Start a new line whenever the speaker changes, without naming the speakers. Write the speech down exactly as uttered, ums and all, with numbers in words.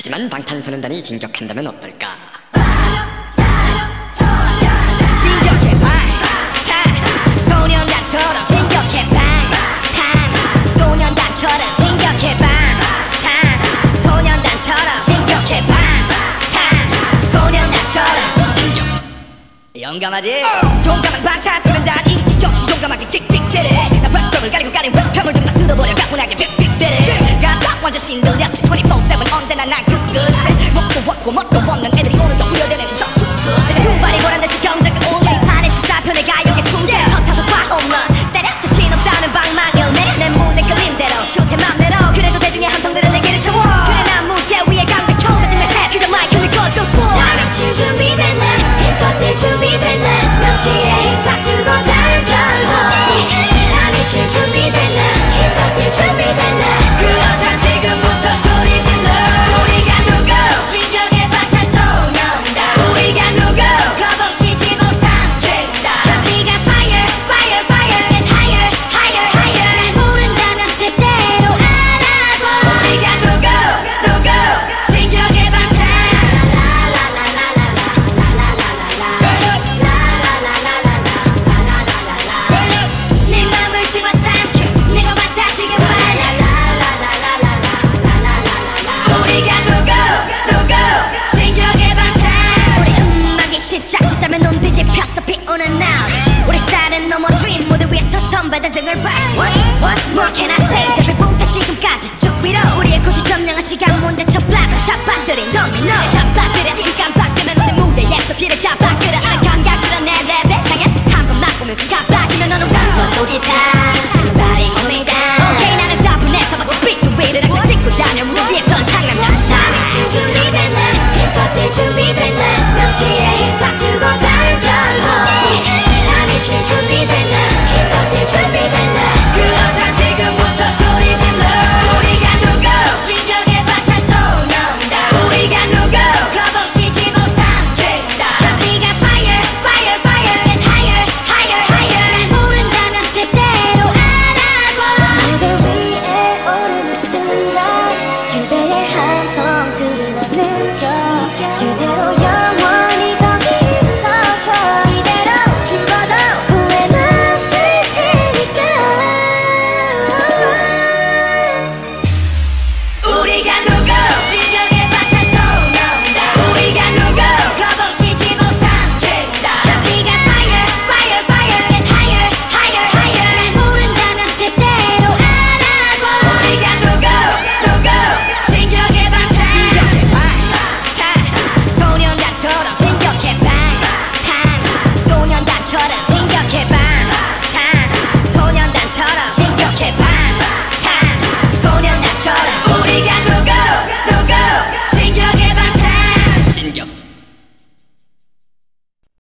하지만 방탄소년단이 진격한다면 어떨까?
진격해 방탄소년단처럼 진격해 방탄소년단처럼 진격해 방탄소년단처럼 진격해 방탄소년단처럼 진격. 용감하지? 용감한 방탄소년단이 역시 용감하게 틱틱대래. 나 벽돌을 가리고 가린 웹캠을 들고 쓸어버려 가뿐하게 빅빅대래. 가사 완전 싱글렸지 이십사 세븐 언제나 난 그 끝에 목도 없고 멋도 없는 애들이 오늘도 후려대는 척추추. 두 발이 보란 듯이 경작을 올려 판에 주사편에 가요계 투대 첫 타석 과홈런 때려 자신 없다는 방망이를 내려 내 무대 끌림대로 슈트 맘대로. 그래도 대중의 함성들은 내게를 채워. 그래 난 무대 위에 강백호 같은 랩 그저 마이크를 꺼두고 나 며칠 준비됐네 힙합들 준비됐네 명치에 힙합 주고 단절호. 나 며칠 준비됐네 힙합들 준비됐네 그렇단 지금부터 소리 질러. 우리가 누구 진정의 방탄소년단 우리가 누구 겁없이 지붕 삼킨다. Cause we got fire fire fire and higher higher higher. 날 모른다면 제대로 알아보. 우리가 누구 누구 진정의 방탄 Turn up Turn up 네 맘을 집어삼켜 내가 왔다 지금 말야. 우리가 누구 누구 진격의 방탄. 우리 음악이 시작됐다면 눈 뒤집혔어 비오는 날. 우리 스타일은 no more dream 무대 위에서 선배들 등을 밟지. What what more can I say. 데뷔부터 지금까지 쭉 위로 우리의 고지 점령한 시간 문제 첫 블락은 첫 반들인